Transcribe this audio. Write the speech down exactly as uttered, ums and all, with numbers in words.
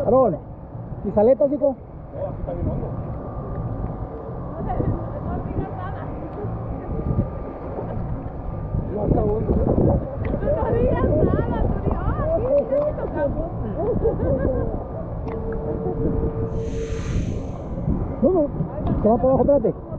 Aarón, ¿y saletas, hijo? No, aquí está bien hondo. No digas nada. No está hondo. No digas nada, tú digas, ah, sí, ya te tocamos. No, no, se va para abajo, espérate.